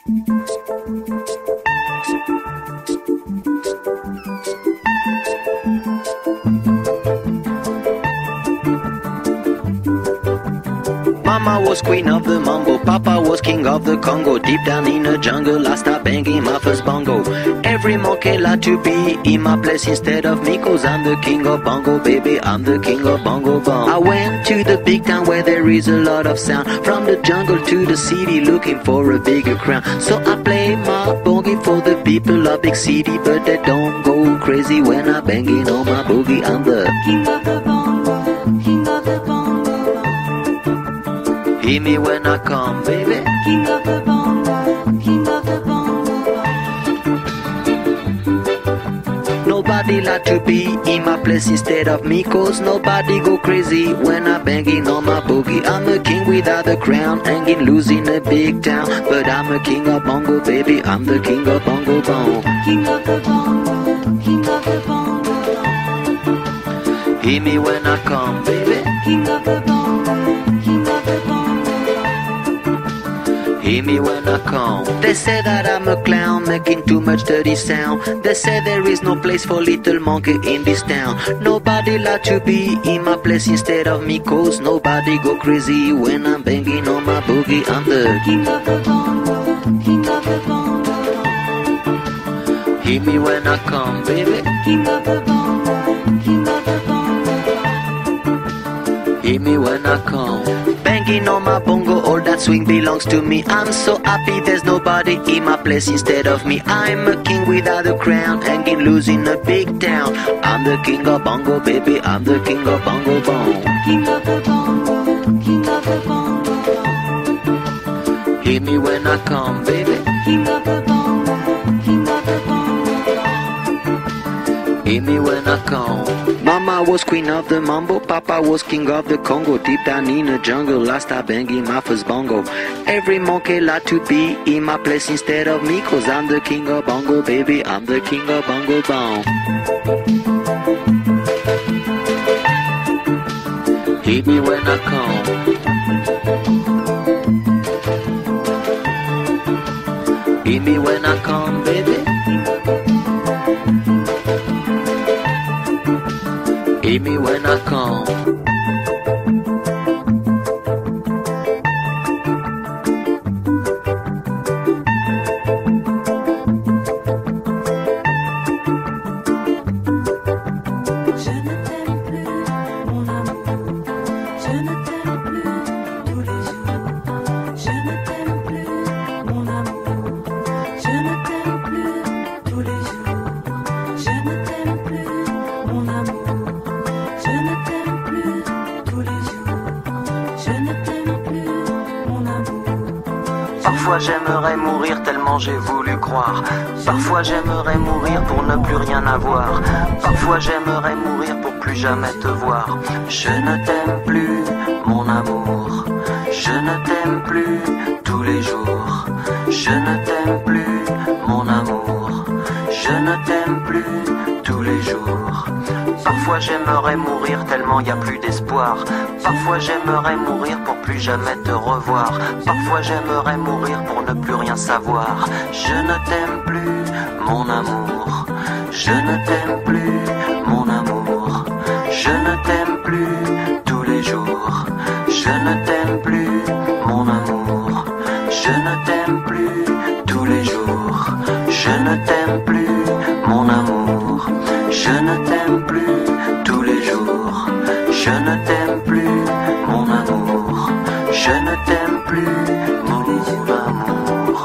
Mama was queen of the mambo, Papa was king of the Congo. Deep down in the jungle, I started banging my first bongo. Every monkey like to be in my place instead of me, 'cause I'm the king of bongo, baby, I'm the king of bongo bong. I went to the big town where there is a lot of sound, from the jungle to the city looking for a bigger crown. So I play my boogie for the people of big city, but they don't go crazy when I banging on my boogie. I'm the king of the bongo, king of the bongo. Hear me when I come, baby. King of the bongo, king of the bongo. Nobody like to be in my place instead of me, 'cause nobody go crazy when I'm banging on my boogie. I'm a king without a crown, hanging loose in a big town, but I'm a king of bongo, baby, I'm the king of bongo bong. King of the bongo, king of the bongo. Hear me when I come, baby. King of the bongo, king of the bongo. Hear me when I come. They say that I'm a clown, making too much dirty sound. They say there is no place for little monkey in this town. Nobody like to be in my place instead of me, 'cause nobody go crazy when I'm banging on my boogie. I'm the king of the bongo, king of the bongo. Hear me when I come, baby. King of the bongo, king of the bongo. Hear me when I come. Banging on my bongo, all that swing belongs to me. I'm so happy there's nobody in my place instead of me. I'm a king without a crown, hanging loose in a big town. I'm the king of bongo, baby, I'm the king of bongo bong. King of the bongo, king of the bongo. Hear me when I come, baby. King of the bongo, king of the bongo. Hear me when I come. Mama was queen of the mambo, Papa was king of the Congo. Deep down in the jungle, I started banging my first bongo. Every monkey like to be in my place instead of me, 'cause I'm the king of bongo, baby, I'm the king of bongo bong. Hear me when I come. Hear me when I come, baby. Hear me when I come. Je ne t'aime plus, mon amour. Je ne t'aime plus tous les jours. Je ne t'aime plus, mon amour. Je ne t'aime plus tous les jours. Je ne t'aime plus, mon amour. Je ne t'aime plus tous les jours. Je ne t'aime plus, mon amour. Parfois j'aimerais mourir tellement j'ai voulu croire. Parfois j'aimerais mourir pour ne plus rien avoir. Parfois j'aimerais mourir pour plus jamais te voir. Je ne t'aime plus, mon amour. Je ne t'aime plus tous les jours. Je ne t'aime plus, mon amour. Je ne t'aime plus tous les jours. Parfois j'aimerais mourir tellement y a plus d'espoir. Parfois j'aimerais mourir pour plus jamais te revoir. Parfois j'aimerais mourir pour ne plus rien savoir. Je ne t'aime plus, mon amour. Je ne t'aime plus, mon amour. Je ne t'aime plus tous les jours. Je ne t'aime plus, mon amour. Je ne t'aime plus tous les jours. Je ne t'aime plus, mon amour. Je ne t'aime plus tous les jours. Je ne t'aime plus, mon amour. Je ne t'aime plus, mon amour.